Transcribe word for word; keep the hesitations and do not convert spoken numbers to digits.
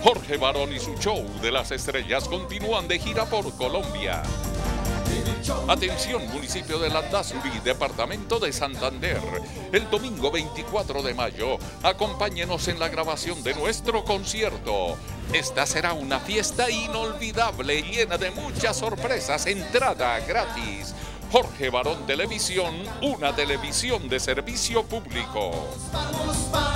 Jorge Barón y su show de las estrellas continúan de gira por Colombia. Atención, municipio de Landazuri, departamento de Santander. El domingo veinticuatro de mayo, acompáñenos en la grabación de nuestro concierto. Esta será una fiesta inolvidable, llena de muchas sorpresas, entrada gratis. Jorge Barón Televisión, una televisión de servicio público.